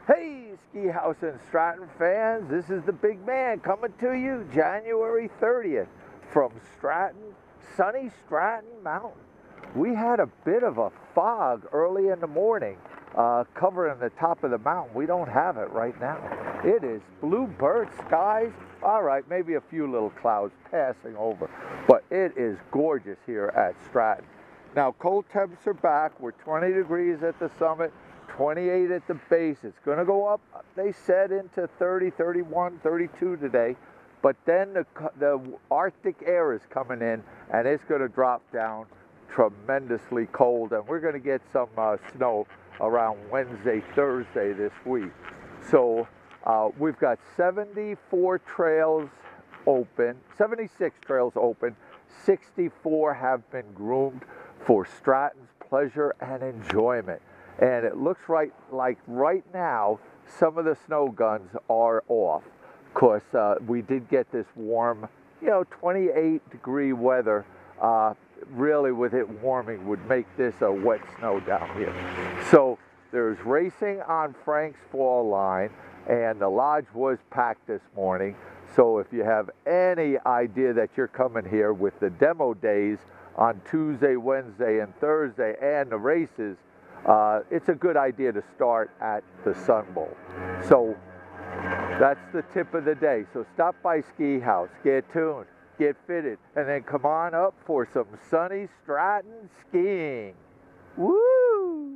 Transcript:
Hey, Ski House and Stratton fans, this is the big man coming to you January 30th from Stratton, sunny Stratton Mountain. We had a bit of a fog early in the morning covering the top of the mountain. We don't have it right now. It is bluebird skies. All right, maybe a few little clouds passing over, but it is gorgeous here at Stratton. Now, cold temps are back. We're 20 degrees at the summit, 28 at the base. It's going to go up, they said, into 30, 31, 32 today. But then the Arctic air is coming in, and it's going to drop down tremendously cold. And we're going to get some snow around Wednesday, Thursday this week. So we've got 74 trails open, 76 trails open, 64 have been groomed for Stratton's pleasure and enjoyment. And it looks like right now, some of the snow guns are off. Of course, we did get this warm, 28-degree weather. Really, with it warming, would make this a wet snow down here. So there's racing on Frank's Fall line, and the lodge was packed this morning. So if you have any idea that you're coming here with the demo days on Tuesday, Wednesday, and Thursday, and the races, it's a good idea to start at the Sun Bowl. So that's the tip of the day. So stop by Ski House, get tuned, get fitted, and then come on up for some sunny Stratton skiing. Woo!